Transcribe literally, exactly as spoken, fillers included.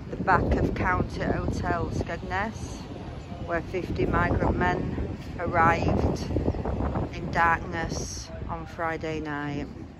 the back of County Hotel Skegness, where fifty migrant men arrived in darkness on Friday night.